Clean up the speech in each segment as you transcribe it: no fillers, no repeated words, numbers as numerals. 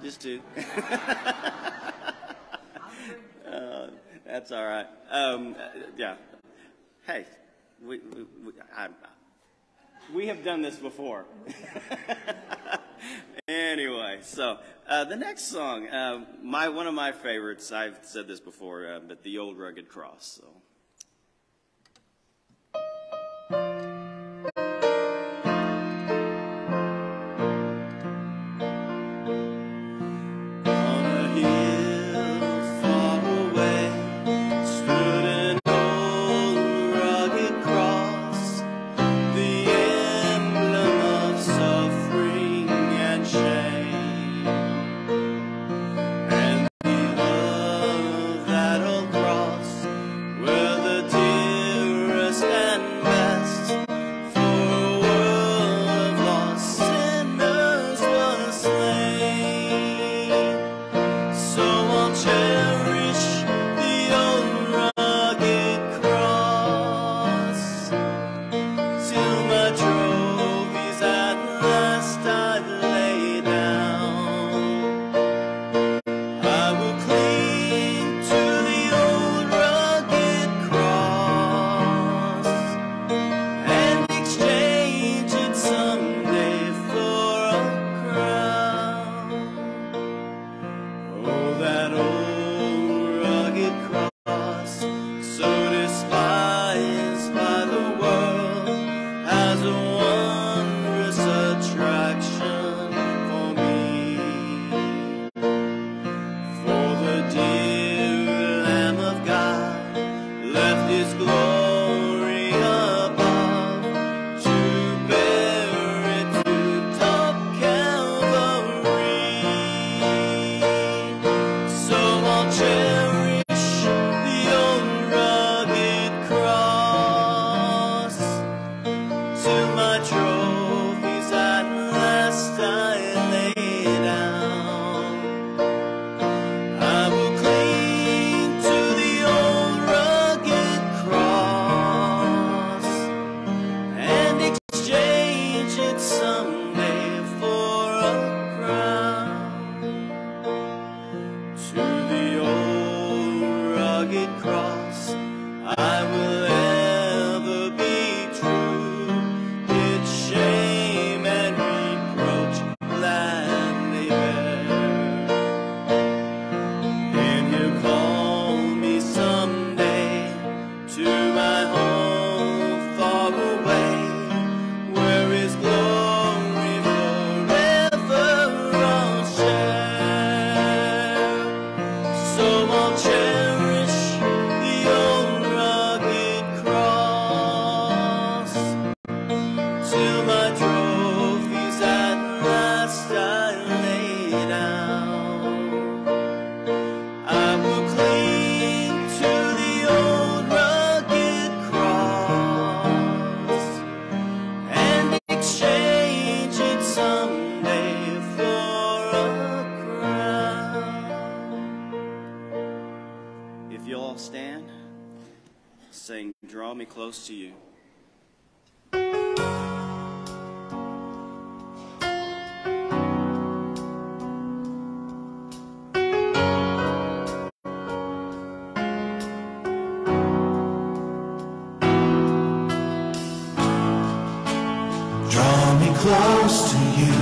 Just two. That's all right. Yeah. Hey, we have done this before. Anyway, so the next song, one of my favorites. I've said this before, but the Old Rugged Cross. So. Close to you. Draw me close to you.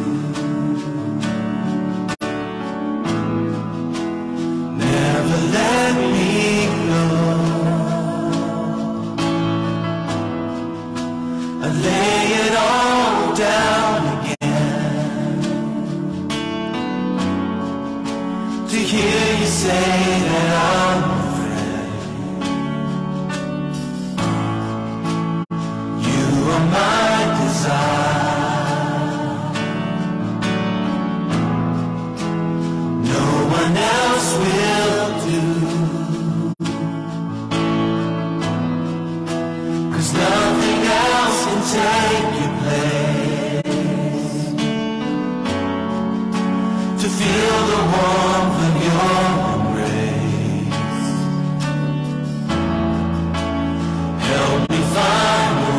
Never let me go. Lay it all down again to hear you say that I'm a friend. You are my desire. No one else will do, 'cause nothing else can take your place. To feel the warmth of your embrace, help me find a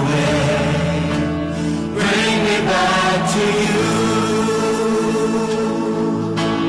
way, bring me back to you.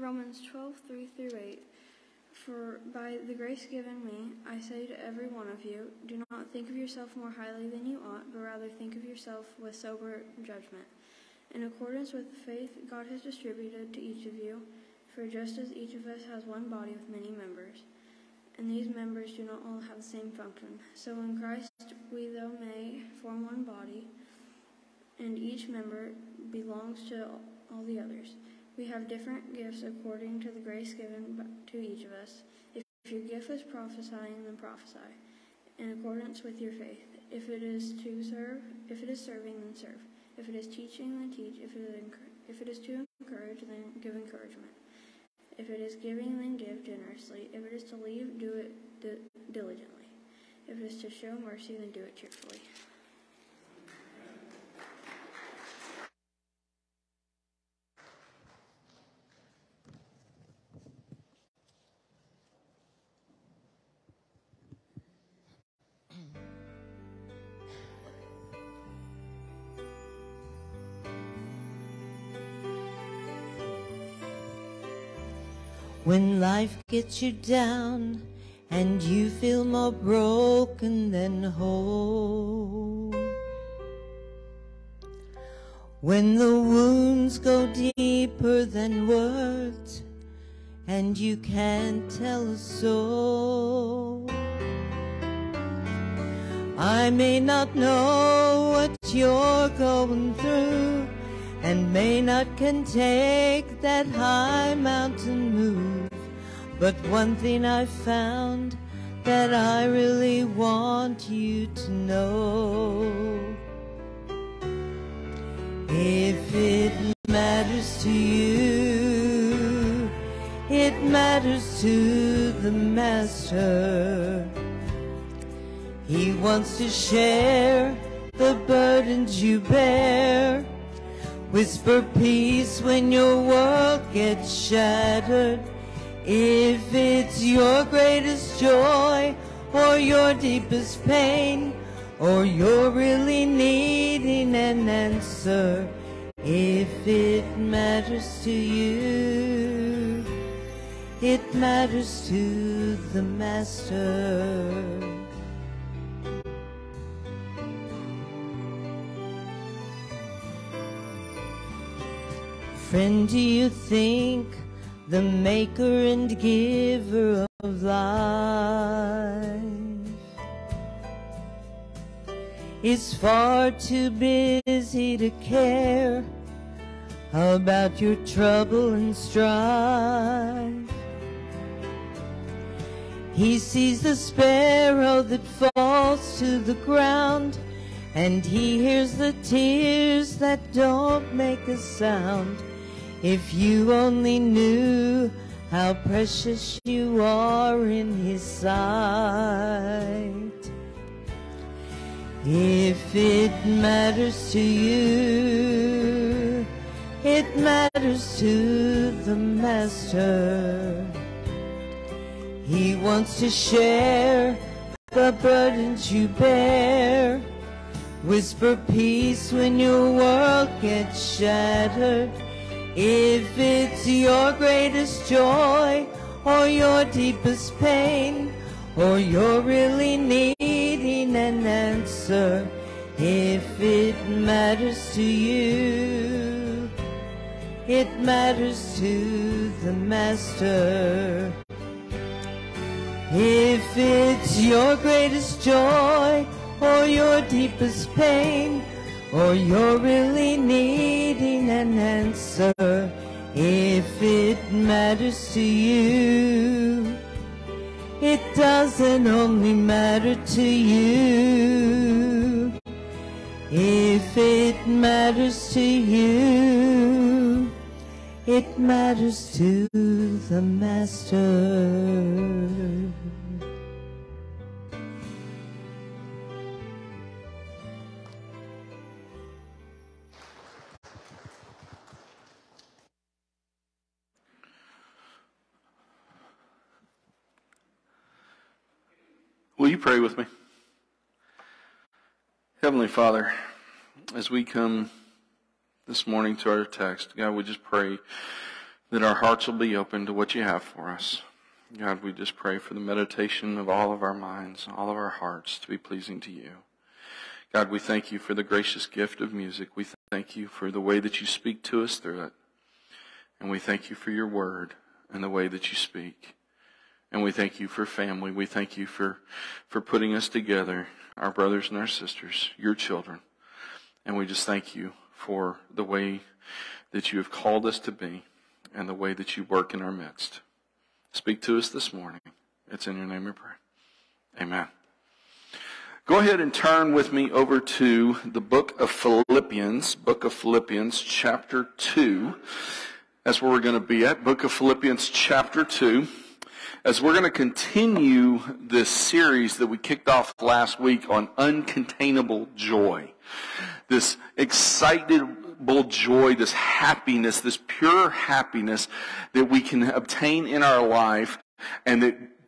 Romans 12:3-8. For by the grace given me, I say to every one of you, do not think of yourself more highly than you ought, but rather think of yourself with sober judgment, in accordance with the faith God has distributed to each of you. For just as each of us has one body with many members, and these members do not all have the same function, so in Christ we though may form one body, and each member belongs to all the others. We have different gifts according to the grace given to each of us. If your gift is prophesying, then prophesy, in accordance with your faith. If it is serving, then serve. If it is teaching, then teach. If it is to encourage, then give encouragement. If it is giving, then give generously. If it is to leave, do it diligently. If it is to show mercy, then do it cheerfully. When life gets you down and you feel more broken than whole, when the wounds go deeper than words and you can't tell a soul, I may not know what you're going through, and may not can take that high mountain move. But one thing I found that I really want you to know. If it matters to you, it matters to the Master. He wants to share the burdens you bear. Whisper peace when your world gets shattered. If it's your greatest joy or your deepest pain, or you're really needing an answer, if it matters to you, it matters to the Master. Friend, do you think the maker and giver of life is far too busy to care about your trouble and strife? He sees the sparrow that falls to the ground, and he hears the tears that don't make a sound. If you only knew how precious you are in his sight. If it matters to you, it matters to the Master. He wants to share the burdens you bear. Whisper peace when your world gets shattered. If it's your greatest joy or your deepest pain, or you're really needing an answer, if it matters to you, it matters to the Master. If it's your greatest joy or your deepest pain, or you're really needing an answer, if it matters to you, it doesn't only matter to you. If it matters to you, it matters to the Master. Will you pray with me? Heavenly Father, as we come this morning to our text, God, we just pray that our hearts will be open to what you have for us. God, we just pray for the meditation of all of our minds, all of our hearts to be pleasing to you. God, we thank you for the gracious gift of music. We thank you for the way that you speak to us through it. And we thank you for your word and the way that you speak. And we thank you for family. We thank you for putting us together, our brothers and our sisters, your children. And we just thank you for the way that you have called us to be and the way that you work in our midst. Speak to us this morning. It's in your name we pray. Amen. Go ahead and turn with me over to the book of Philippians, chapter 2. That's where we're going to be at, book of Philippians, chapter 2. As we're going to continue this series that we kicked off last week on uncontainable joy. This excitable joy, this happiness, this pure happiness that we can obtain in our life and that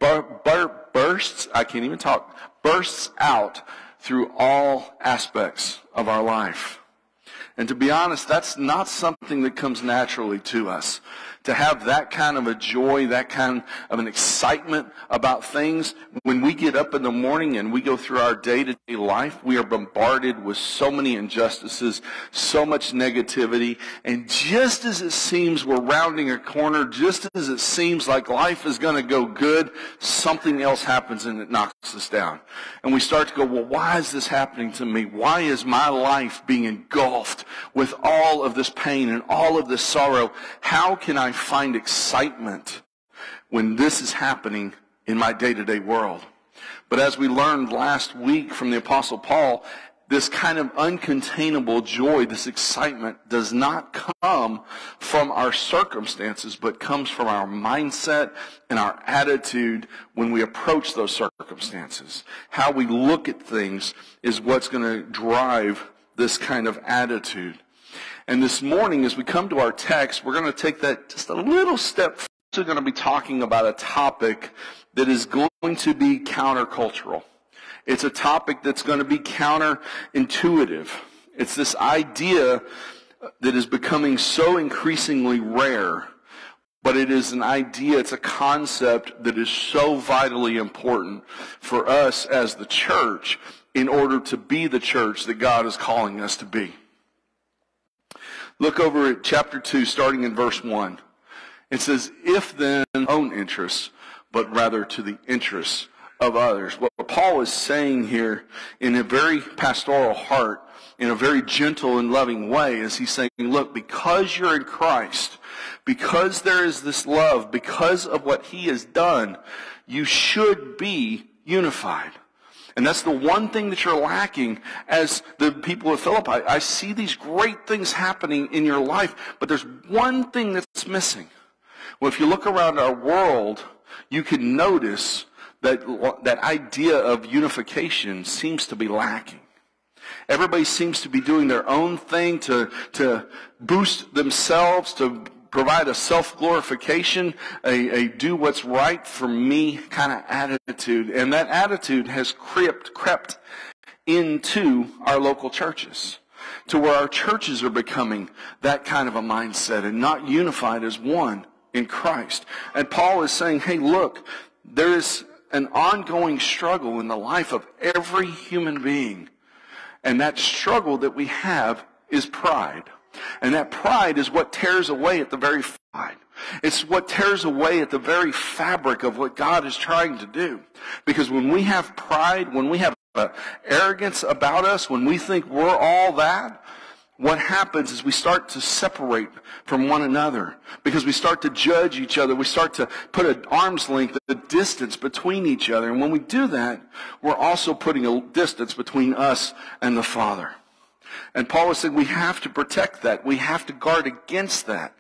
bursts out through all aspects of our life. And to be honest, that's not something that comes naturally to us. To have that kind of a joy, that kind of an excitement about things. When we get up in the morning and we go through our day-to-day life, we are bombarded with so many injustices, so much negativity. And just as it seems we're rounding a corner, just as it seems like life is going to go good, something else happens and it knocks us down. And we start to go, well, why is this happening to me? Why is my life being engulfed with all of this pain and all of this sorrow? How can I find excitement when this is happening in my day-to-day world? But as we learned last week from the Apostle Paul, this kind of uncontainable joy, this excitement, does not come from our circumstances, but comes from our mindset and our attitude when we approach those circumstances. How we look at things is what's going to drive this kind of attitude. And this morning, as we come to our text, we're going to take that just a little step. We're going to be talking about a topic that is going to be countercultural. It's a topic that's going to be counterintuitive. It's this idea that is becoming so increasingly rare, but it is an idea, it's a concept that is so vitally important for us as the church in order to be the church that God is calling us to be. Look over at chapter 2, starting in verse 1. It says, if then own interests, but rather to the interests of others. What Paul is saying here in a very pastoral heart, in a very gentle and loving way, is he's saying, look, because you're in Christ, because there is this love, because of what he has done, you should be unified. And that's the one thing that you're lacking as the people of Philippi. I see these great things happening in your life, but there's one thing that's missing. Well, if you look around our world, you can notice that idea of unification seems to be lacking. Everybody seems to be doing their own thing to boost themselves, to provide a self-glorification, a do what's right for me kind of attitude. And that attitude has crept into our local churches, to where our churches are becoming that kind of a mindset and not unified as one in Christ. And Paul is saying, hey, look, there is an ongoing struggle in the life of every human being. And that struggle that we have is pride. And that pride is what tears away at the very pride. It's what tears away at the very fabric of what God is trying to do. Because when we have pride, when we have arrogance about us, when we think we're all that, what happens is we start to separate from one another. Because we start to judge each other. We start to put an arm's length, a distance between each other. And when we do that, we're also putting a distance between us and the Father. And Paul is saying we have to protect that. We have to guard against that.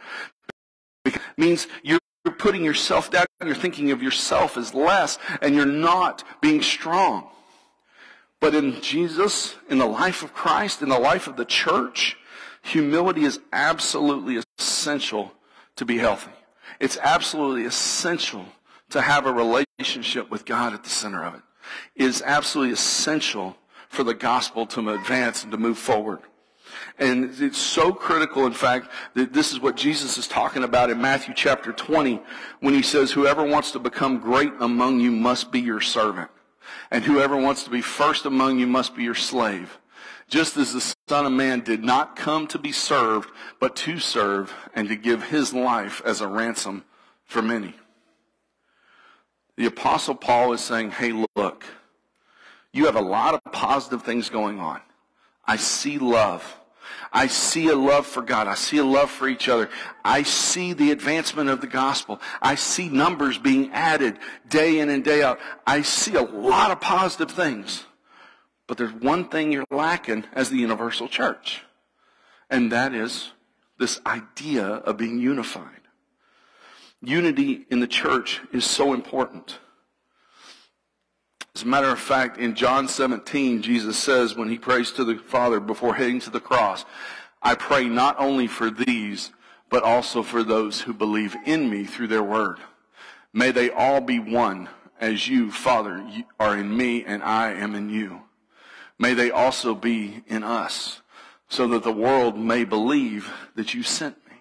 It means you're putting yourself down. You're thinking of yourself as less, and you're not being strong. But in Jesus, in the life of Christ, in the life of the church, humility is absolutely essential to be healthy. It's absolutely essential to have a relationship with God at the center of it. It is absolutely essential for the gospel to advance and to move forward. And it's so critical, in fact, that this is what Jesus is talking about in Matthew chapter 20 when he says, whoever wants to become great among you must be your servant. And whoever wants to be first among you must be your slave. Just as the Son of Man did not come to be served, but to serve and to give his life as a ransom for many. The Apostle Paul is saying, hey, look, you have a lot of positive things going on. I see love. I see a love for God. I see a love for each other. I see the advancement of the gospel. I see numbers being added day in and day out. I see a lot of positive things. But there's one thing you're lacking as the universal church. And that is this idea of being unified. Unity in the church is so important. As a matter of fact, in John 17, Jesus says when he prays to the Father before heading to the cross, I pray not only for these, but also for those who believe in me through their word. May they all be one, as you, Father, are in me and I am in you. May they also be in us, so that the world may believe that you sent me.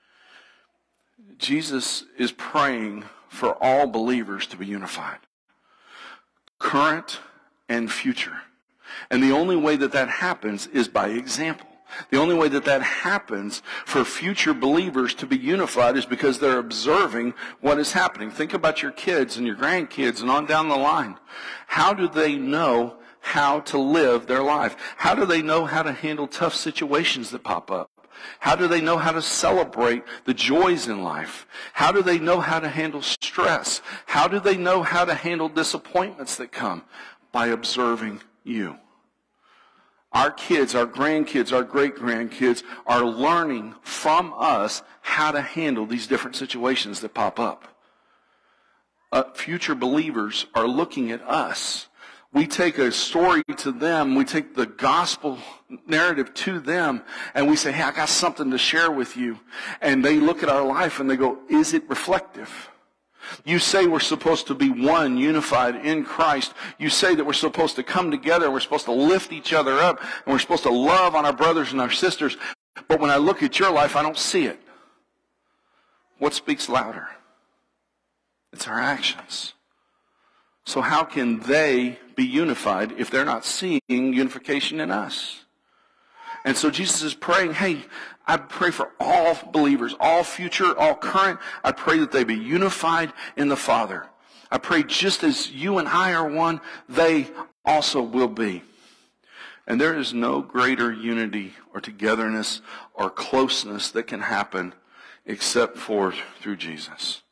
Jesus is praying for all believers to be unified. Current and future. And the only way that that happens is by example. The only way that that happens for future believers to be unified is because they're observing what is happening. Think about your kids and your grandkids and on down the line. How do they know how to live their life? How do they know how to handle tough situations that pop up? How do they know how to celebrate the joys in life? How do they know how to handle stress? How do they know how to handle disappointments that come? By observing you. Our kids, our grandkids, our great-grandkids are learning from us how to handle these different situations that pop up. Future believers are looking at us. We take a story to them, we take the gospel narrative to them, and we say, hey, I got something to share with you. And they look at our life and they go, is it reflective? You say we're supposed to be one, unified in Christ. You say that we're supposed to come together, and we're supposed to lift each other up, and we're supposed to love on our brothers and our sisters. But when I look at your life, I don't see it. What speaks louder? It's our actions. So how can they be unified if they're not seeing unification in us? And so Jesus is praying, hey, I pray for all believers, all future, all current. I pray that they be unified in the Father. I pray just as you and I are one, they also will be. And there is no greater unity or togetherness or closeness that can happen except for through Jesus.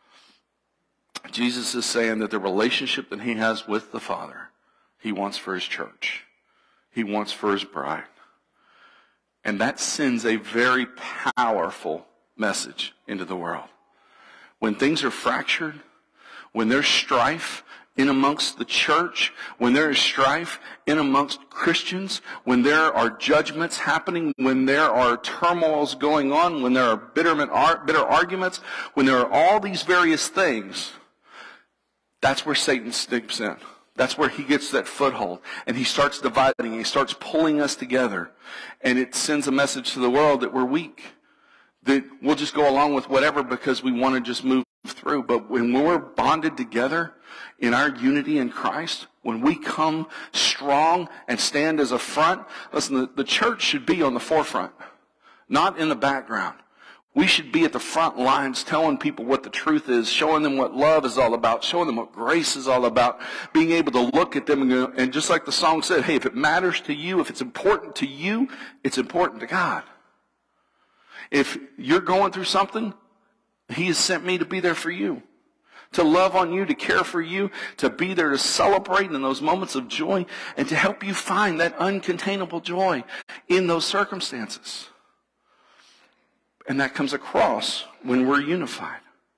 Jesus is saying that the relationship that he has with the Father, he wants for his church. He wants for his bride. And that sends a very powerful message into the world. When things are fractured, when there's strife in amongst the church, when there is strife in amongst Christians, when there are judgments happening, when there are turmoils going on, when there are bitter arguments, when there are all these various things, that's where Satan steps in. That's where he gets that foothold. And he starts dividing. He starts pulling us together. And it sends a message to the world that we're weak. That we'll just go along with whatever because we want to just move through. But when we're bonded together in our unity in Christ, when we come strong and stand as a front, listen, the church should be on the forefront, not in the background. We should be at the front lines telling people what the truth is, showing them what love is all about, showing them what grace is all about, being able to look at them and go, and just like the song said, hey, if it matters to you, if it's important to you, it's important to God. If you're going through something, he has sent me to be there for you, to love on you, to care for you, to be there to celebrate in those moments of joy, and to help you find that uncontainable joy in those circumstances. And that comes across when we're unified.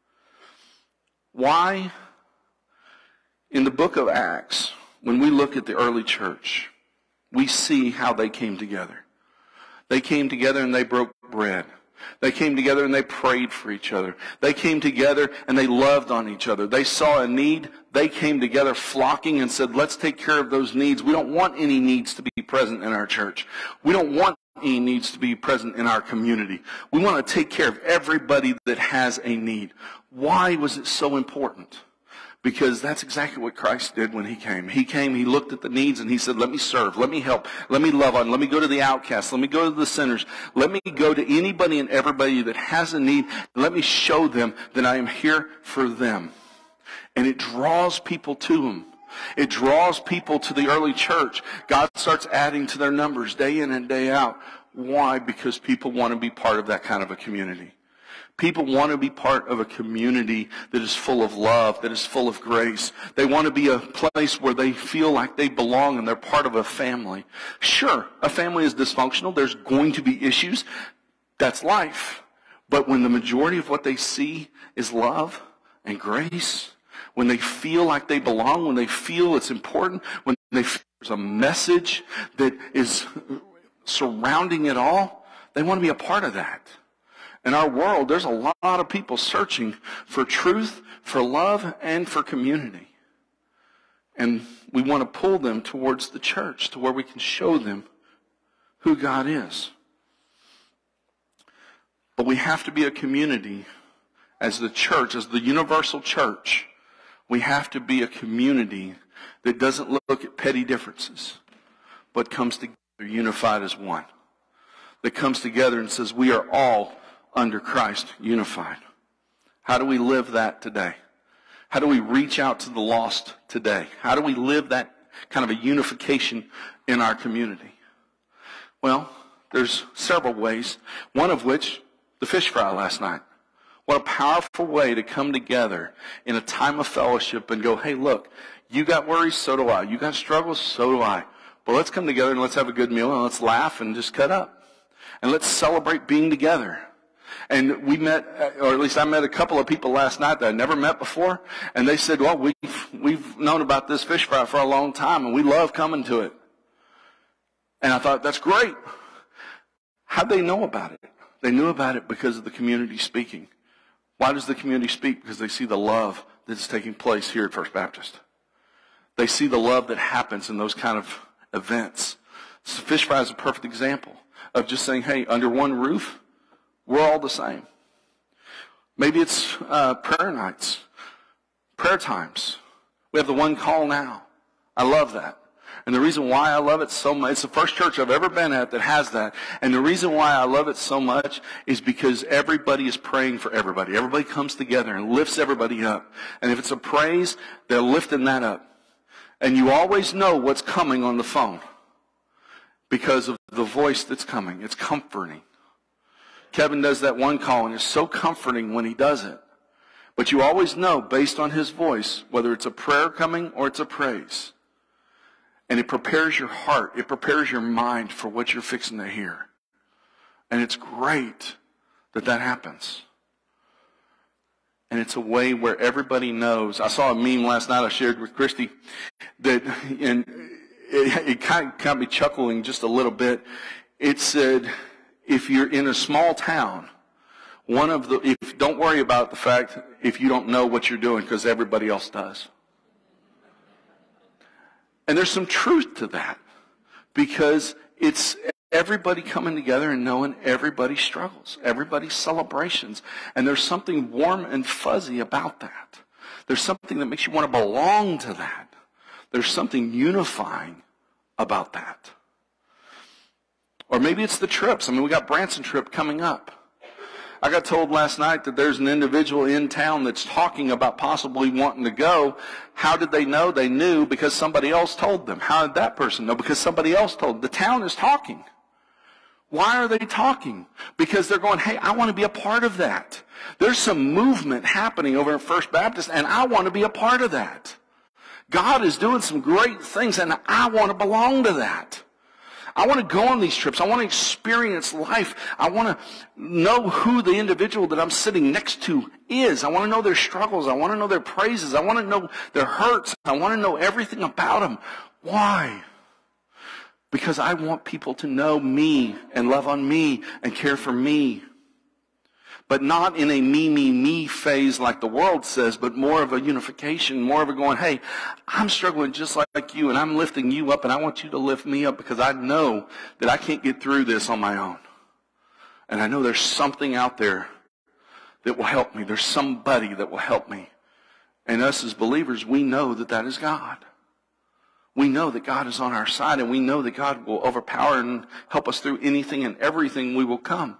Why? In the book of Acts, when we look at the early church, we see how they came together. They came together and they broke bread. They came together and they prayed for each other. They came together and they loved on each other. They saw a need. They came together flocking and said, let's take care of those needs. We don't want any needs to be present in our church. We don't want needs to be present in our community. We want to take care of everybody that has a need. Why was it so important? Because that's exactly what Christ did when he came. He came, he looked at the needs, and he said, let me serve, let me help, let me love on, let me go to the outcasts, let me go to the sinners, let me go to anybody and everybody that has a need, and let me show them that I am here for them. And it draws people to him. It draws people to the early church. God starts adding to their numbers day in and day out. Why? Because people want to be part of that kind of a community. People want to be part of a community that is full of love, that is full of grace. They want to be a place where they feel like they belong and they're part of a family. Sure, a family is dysfunctional. There's going to be issues. That's life. But when the majority of what they see is love and grace, when they feel like they belong, when they feel it's important, when they feel there's a message that is surrounding it all, they want to be a part of that. In our world, there's a lot of people searching for truth, for love, and for community. And we want to pull them towards the church, to where we can show them who God is. But we have to be a community as the church, as the universal church. We have to be a community that doesn't look at petty differences, but comes together unified as one. That comes together and says, we are all under Christ, unified. How do we live that today? How do we reach out to the lost today? How do we live that kind of a unification in our community? Well, there's several ways, one of which, the fish fry last night. What a powerful way to come together in a time of fellowship and go, hey, look, you got worries, so do I. You got struggles, so do I. Well, let's come together and let's have a good meal and let's laugh and just cut up. And let's celebrate being together. And we met, or at least I met a couple of people last night that I'd never met before. And they said, well, we've known about this fish fry for a long time and we love coming to it. And I thought, that's great. How'd they know about it? They knew about it because of the community speaking. Why does the community speak? Because they see the love that's taking place here at First Baptist. They see the love that happens in those kind of events. So fish fry is a perfect example of just saying, hey, under one roof, we're all the same. Maybe it's prayer nights, prayer times. We have the one call now. I love that. And the reason why I love it so much, it's the first church I've ever been at that has that. And the reason why I love it so much is because everybody is praying for everybody. Everybody comes together and lifts everybody up. And if it's a praise, they're lifting that up. And you always know what's coming on the phone because of the voice that's coming. It's comforting. Kevin does that one call, and it's so comforting when he does it. But you always know, based on his voice, whether it's a prayer coming or it's a praise. And it prepares your heart. It prepares your mind for what you're fixing to hear. And it's great that that happens. And it's a way where everybody knows. I saw a meme last night I shared with Christy that, and it kind of got me chuckling just a little bit. It said, if you're in a small town, don't worry about the fact if you don't know what you're doing because everybody else does. And there's some truth to that because it's everybody coming together and knowing everybody's struggles, everybody's celebrations. And there's something warm and fuzzy about that. There's something that makes you want to belong to that. There's something unifying about that. Or maybe it's the trips. I mean, we got Branson trip coming up. I got told last night that there's an individual in town that's talking about possibly wanting to go. How did they know? They knew because somebody else told them. How did that person know? Because somebody else told them. The town is talking. Why are they talking? Because they're going, hey, I want to be a part of that. There's some movement happening over at First Baptist, and I want to be a part of that. God is doing some great things, and I want to belong to that. I want to go on these trips. I want to experience life. I want to know who the individual that I'm sitting next to is. I want to know their struggles. I want to know their praises. I want to know their hurts. I want to know everything about them. Why? Because I want people to know me and love on me and care for me. But not in a me phase like the world says, but more of a unification, more of a going, hey, I'm struggling just like you, and I'm lifting you up, and I want you to lift me up because I know that I can't get through this on my own. And I know there's something out there that will help me. There's somebody that will help me. And us as believers, we know that that is God. We know that God is on our side, and we know that God will overpower and help us through anything and everything we will come.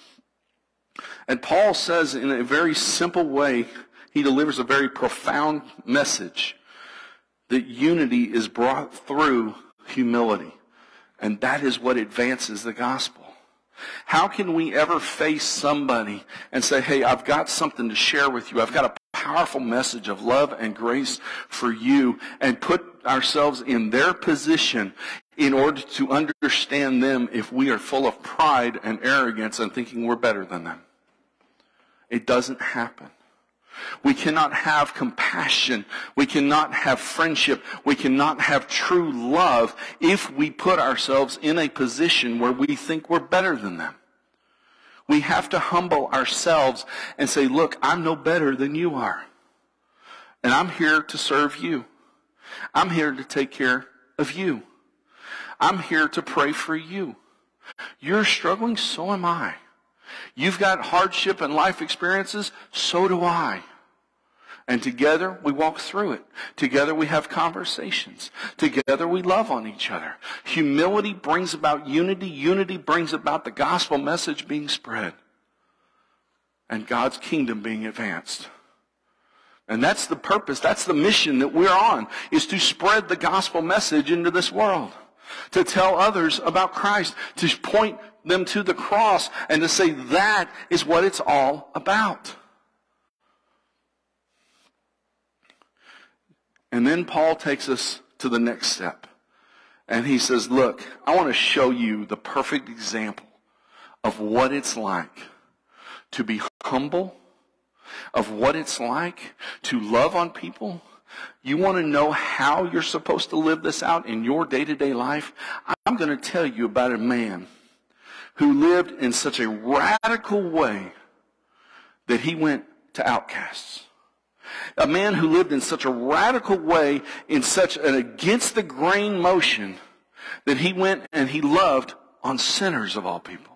And Paul says in a very simple way, he delivers a very profound message, that unity is brought through humility. And that is what advances the gospel. How can we ever face somebody and say, hey, I've got something to share with you. I've got a powerful message of love and grace for you, and put ourselves in their position in order to understand them if we are full of pride and arrogance and thinking we're better than them? It doesn't happen. We cannot have compassion. We cannot have friendship. We cannot have true love if we put ourselves in a position where we think we're better than them. We have to humble ourselves and say, look, I'm no better than you are. And I'm here to serve you. I'm here to take care of you. I'm here to pray for you. You're struggling, so am I. You've got hardship and life experiences, so do I. And together we walk through it. Together we have conversations. Together we love on each other. Humility brings about unity. Unity brings about the gospel message being spread. And God's kingdom being advanced. And that's the purpose, that's the mission that we're on, is to spread the gospel message into this world. To tell others about Christ, to point them to the cross, and to say that is what it's all about. And then Paul takes us to the next step. And he says, look, I want to show you the perfect example of what it's like to be humble, of what it's like to love on people. You want to know how you're supposed to live this out in your day-to-day life? I'm going to tell you about a man who lived in such a radical way that he went to outcasts. A man who lived in such a radical way, in such an against-the-grain motion, that he went and he loved on sinners of all people.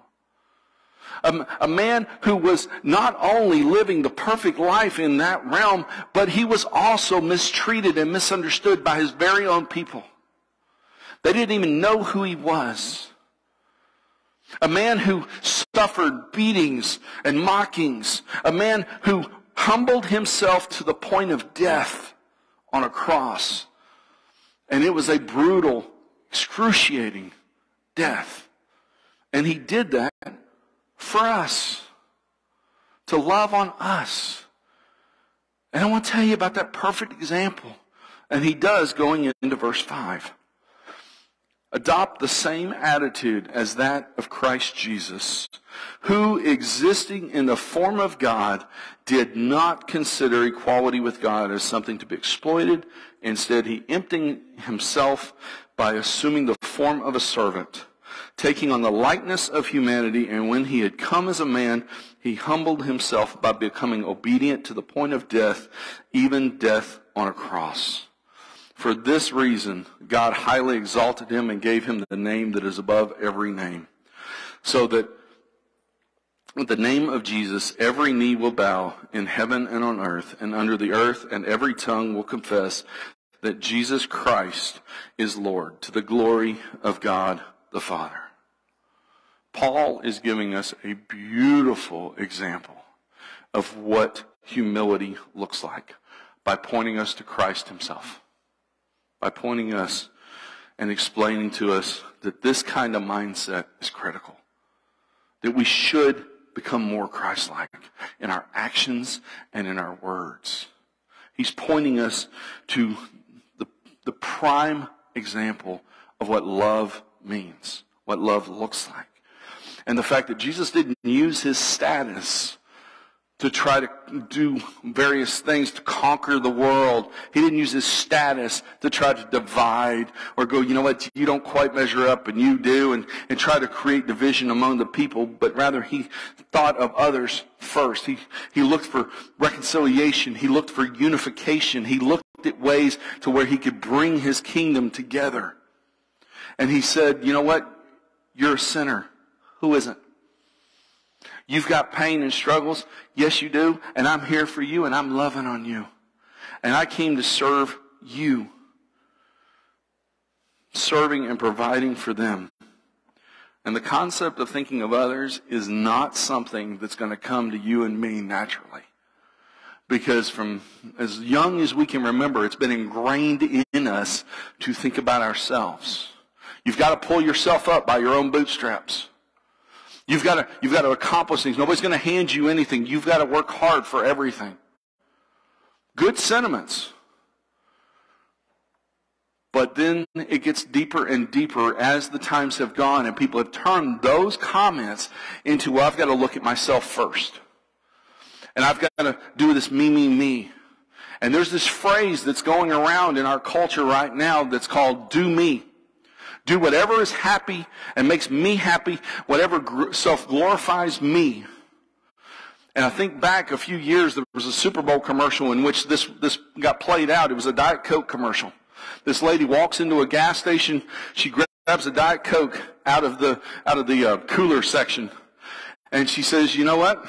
A man who was not only living the perfect life in that realm, but he was also mistreated and misunderstood by his very own people. They didn't even know who he was. A man who suffered beatings and mockings. A man who humbled himself to the point of death on a cross. And it was a brutal, excruciating death. And he did that for us, to love on us. And I want to tell you about that perfect example. And he does, going into verse 5. Adopt the same attitude as that of Christ Jesus, who, existing in the form of God, did not consider equality with God as something to be exploited. Instead, he emptied himself by assuming the form of a servant, taking on the likeness of humanity, and when he had come as a man, he humbled himself by becoming obedient to the point of death, even death on a cross. For this reason, God highly exalted him and gave him the name that is above every name, so that with the name of Jesus, every knee will bow in heaven and on earth and under the earth, and every tongue will confess that Jesus Christ is Lord, to the glory of God the Father. Paul is giving us a beautiful example of what humility looks like by pointing us to Christ himself, by pointing us and explaining to us that this kind of mindset is critical, that we should become more Christ-like in our actions and in our words. He's pointing us to the prime example of what love means, what love looks like. And the fact that Jesus didn't use his status to try to do various things to conquer the world. He didn't use his status to try to divide or go, you know what, you don't quite measure up and you do, and try to create division among the people, but rather he thought of others first. He looked for reconciliation. He looked for unification. He looked at ways to where he could bring his kingdom together. And he said, you know what, you're a sinner. Who isn't? You've got pain and struggles. Yes, you do. And I'm here for you, and I'm loving on you. And I came to serve you. Serving and providing for them. And the concept of thinking of others is not something that's going to come to you and me naturally. Because from as young as we can remember, it's been ingrained in us to think about ourselves. You've got to pull yourself up by your own bootstraps. You've got to accomplish things. Nobody's going to hand you anything. You've got to work hard for everything. Good sentiments. But then it gets deeper and deeper as the times have gone, and people have turned those comments into, well, I've got to look at myself first. And I've got to do this me, me, me. And there's this phrase that's going around in our culture right now that's called do me. Do whatever is happy and makes me happy, whatever self-glorifies me. And I think back a few years, there was a Super Bowl commercial in which this got played out. It was a Diet Coke commercial. This lady walks into a gas station. She grabs a Diet Coke out of the cooler section. And she says, you know what?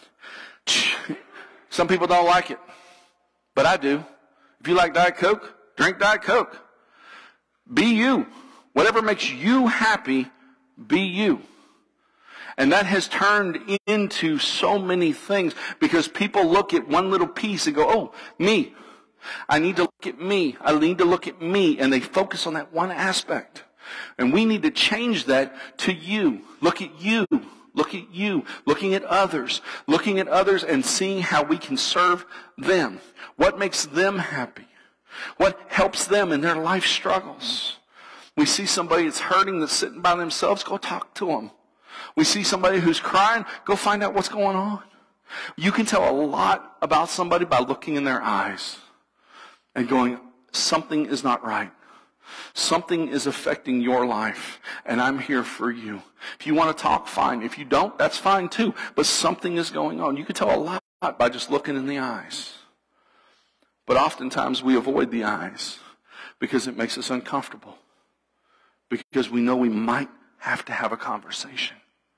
Some people don't like it, but I do. If you like Diet Coke, drink Diet Coke. Be you. Whatever makes you happy, be you. And that has turned into so many things because people look at one little piece and go, oh, me. I need to look at me. I need to look at me. And they focus on that one aspect. And we need to change that to you. Look at you. Look at you. Looking at others. Looking at others and seeing how we can serve them. What makes them happy? What helps them in their life struggles? We see somebody that's hurting, that's sitting by themselves, go talk to them. We see somebody who's crying, go find out what's going on. You can tell a lot about somebody by looking in their eyes and going, something is not right. Something is affecting your life, and I'm here for you. If you want to talk, fine. If you don't, that's fine too. But something is going on. You can tell a lot by just looking in the eyes. But oftentimes we avoid the eyes because it makes us uncomfortable. Because we know we might have to have a conversation.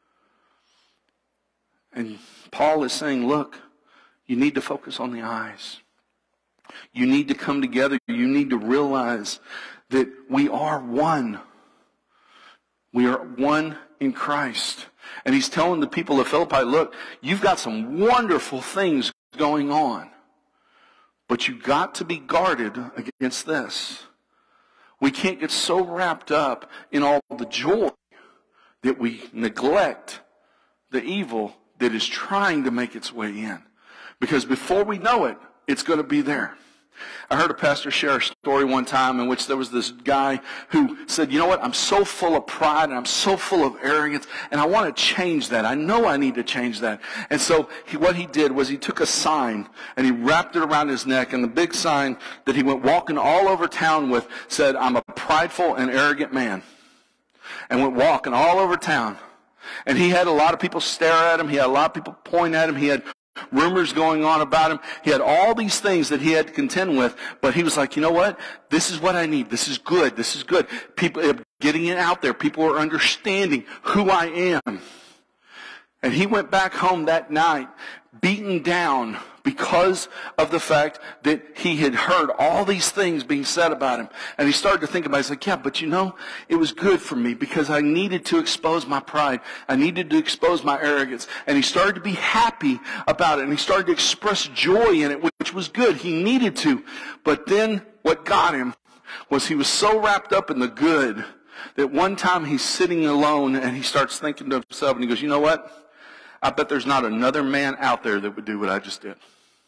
And Paul is saying, look, you need to focus on the eyes. You need to come together. You need to realize that we are one. We are one in Christ. And he's telling the people of Philippi, look, you've got some wonderful things going on. But you've got to be guarded against this. We can't get so wrapped up in all the joy that we neglect the evil that is trying to make its way in. Because before we know it, it's going to be there. I heard a pastor share a story one time in which there was this guy who said, you know what, I'm so full of pride and I'm so full of arrogance and I want to change that. I know I need to change that. And so what he did was he took a sign and he wrapped it around his neck, and the big sign that he went walking all over town with said, I'm a prideful and arrogant man. And went walking all over town. And he had a lot of people stare at him. He had a lot of people point at him. He had rumors going on about him. He had all these things that he had to contend with, but he was like, you know what? This is what I need. This is good. This is good. People are getting it out there. People are understanding who I am. And he went back home that night beaten down because of the fact that he had heard all these things being said about him. And he started to think about it. He's like, yeah, but you know, it was good for me because I needed to expose my pride. I needed to expose my arrogance. And he started to be happy about it. And he started to express joy in it, which was good. He needed to. But then what got him was he was so wrapped up in the good that one time he's sitting alone and he starts thinking to himself and he goes, you know what? I bet there's not another man out there that would do what I just did.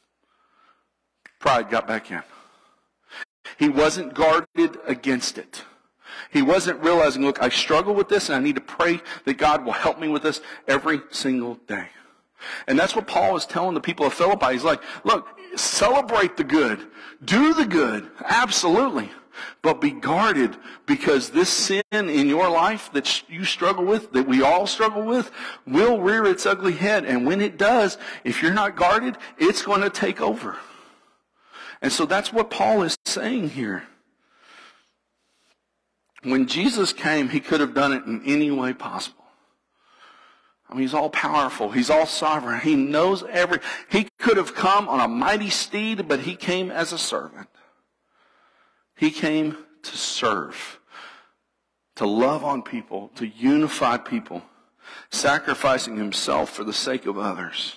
Pride got back in. He wasn't guarded against it. He wasn't realizing, look, I struggle with this and I need to pray that God will help me with this every single day. And that's what Paul is telling the people of Philippi. He's like, look, celebrate the good. Do the good. Absolutely. But be guarded, because this sin in your life that you struggle with, that we all struggle with, will rear its ugly head. And when it does, if you're not guarded, it's going to take over. And so that's what Paul is saying here. When Jesus came, he could have done it in any way possible. I mean, he's all powerful. He's all sovereign. He knows he could have come on a mighty steed, but he came as a servant. He came to serve, to love on people, to unify people, sacrificing himself for the sake of others.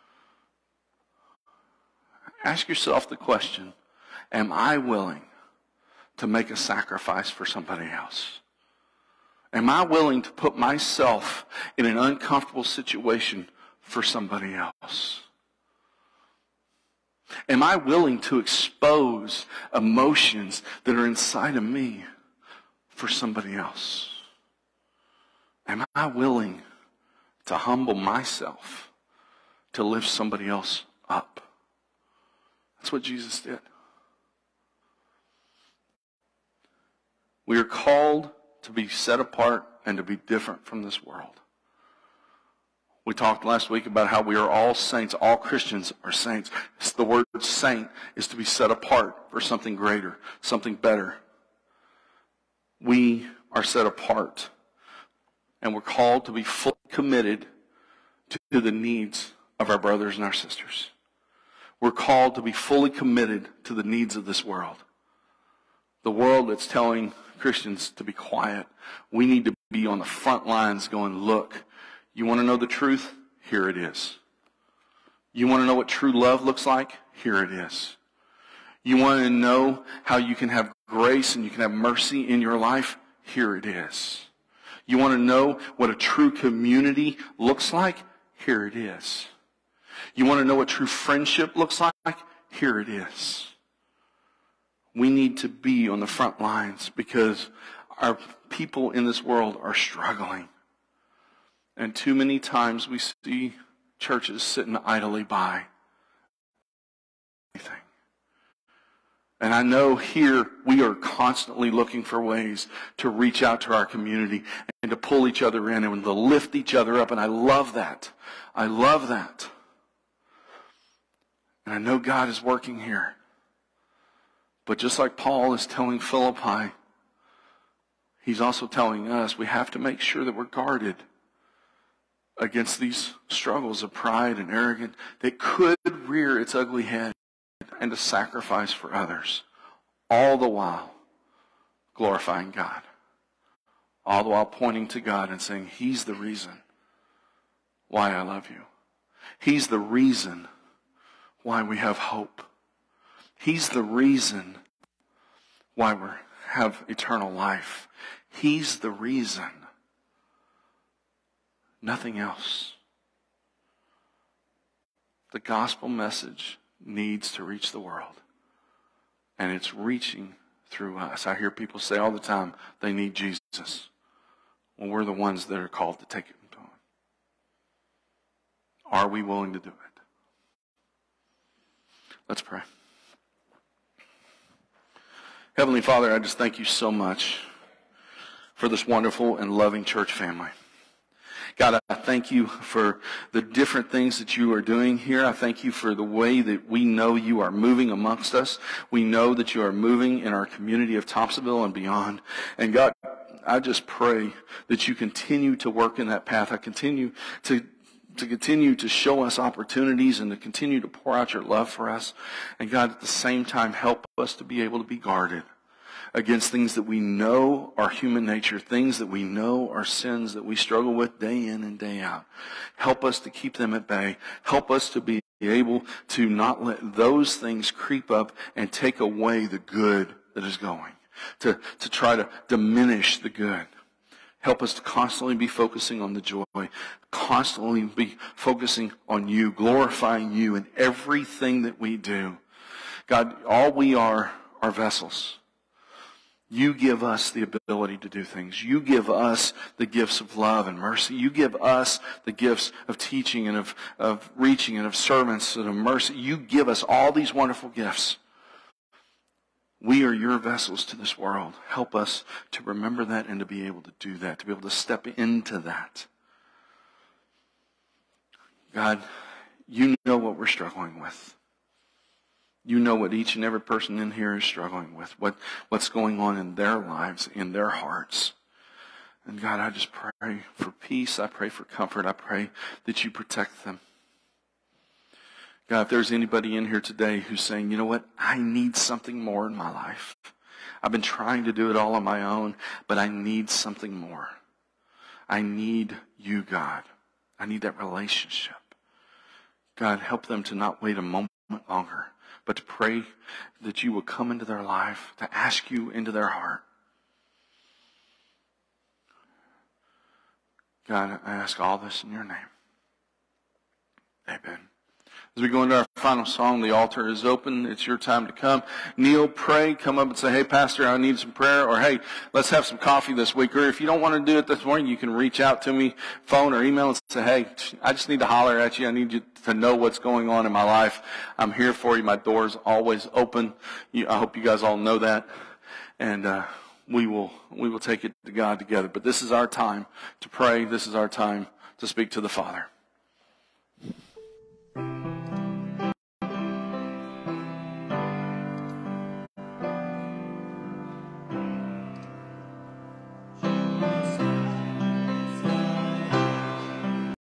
Ask yourself the question, am I willing to make a sacrifice for somebody else? Am I willing to put myself in an uncomfortable situation for somebody else? Am I willing to expose emotions that are inside of me for somebody else? Am I willing to humble myself to lift somebody else up? That's what Jesus did. We are called to be set apart and to be different from this world. We talked last week about how we are all saints. All Christians are saints. The word saint is to be set apart for something greater, something better. We are set apart, and we're called to be fully committed to the needs of our brothers and our sisters. We're called to be fully committed to the needs of this world. The world that's telling Christians to be quiet. We need to be on the front lines going, look, you want to know the truth? Here it is. You want to know what true love looks like? Here it is. You want to know how you can have grace and you can have mercy in your life? Here it is. You want to know what a true community looks like? Here it is. You want to know what true friendship looks like? Here it is. We need to be on the front lines because our people in this world are struggling. And too many times we see churches sitting idly by. And I know here we are constantly looking for ways to reach out to our community and to pull each other in and to lift each other up. And I love that. I love that. And I know God is working here. But just like Paul is telling Philippi, he's also telling us we have to make sure that we're guarded against these struggles of pride and arrogance that could rear its ugly head and to sacrifice for others, all the while glorifying God, all the while pointing to God and saying, He's the reason why I love you. He's the reason why we have hope. He's the reason why we have eternal life. He's the reason. Nothing else. The gospel message needs to reach the world. And it's reaching through us. I hear people say all the time they need Jesus. Well, we're the ones that are called to take him to him. Are we willing to do it? Let's pray. Heavenly Father, I just thank you so much for this wonderful and loving church family. God, I thank you for the different things that you are doing here. I thank you for the way that we know you are moving amongst us. We know that you are moving in our community of Thompsonville and beyond. And God, I just pray that you continue to work in that path. I continue to show us opportunities and to continue to pour out your love for us. And God, at the same time, help us to be able to be guarded against things that we know are human nature, things that we know are sins that we struggle with day in and day out. Help us to keep them at bay. Help us to be able to not let those things creep up and take away the good that is going, to try to diminish the good. Help us to constantly be focusing on the joy, constantly be focusing on you, glorifying you in everything that we do. God, all we are vessels. You give us the ability to do things. You give us the gifts of love and mercy. You give us the gifts of teaching and of reaching and of servants and of mercy. You give us all these wonderful gifts. We are your vessels to this world. Help us to remember that and to be able to do that, to be able to step into that. God, you know what we're struggling with. You know what each and every person in here is struggling with, what's going on in their lives, in their hearts. And God, I just pray for peace. I pray for comfort. I pray that you protect them. God, if there's anybody in here today who's saying, you know what, I need something more in my life. I've been trying to do it all on my own, but I need something more. I need you, God. I need that relationship. God, help them to not wait a moment longer, but to pray that you will come into their life, to ask you into their heart. God, I ask all this in your name. Amen. As we go into our final song, the altar is open. It's your time to come. Kneel, pray, come up and say, hey, Pastor, I need some prayer. Or, hey, let's have some coffee this week. Or if you don't want to do it this morning, you can reach out to me, phone or email, and say, hey, I just need to holler at you. I need you to know what's going on in my life. I'm here for you. My door's always open. I hope you guys all know that. And we will take it to God together. But this is our time to pray. This is our time to speak to the Father.